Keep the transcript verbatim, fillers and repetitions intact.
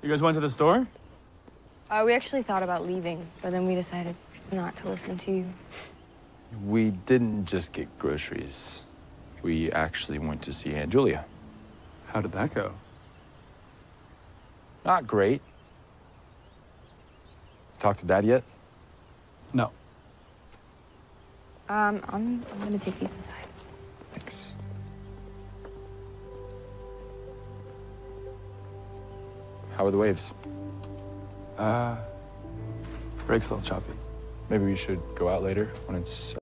You guys went to the store? Uh, we actually thought about leaving, but then we decided not to listen to you. We didn't just get groceries. We actually went to see Aunt Julia. How did that go? Not great. Talked to Dad yet? No. Um, I'm, I'm gonna take these inside. Thanks. How are the waves? Uh, break's a little choppy. Maybe we should go out later when it's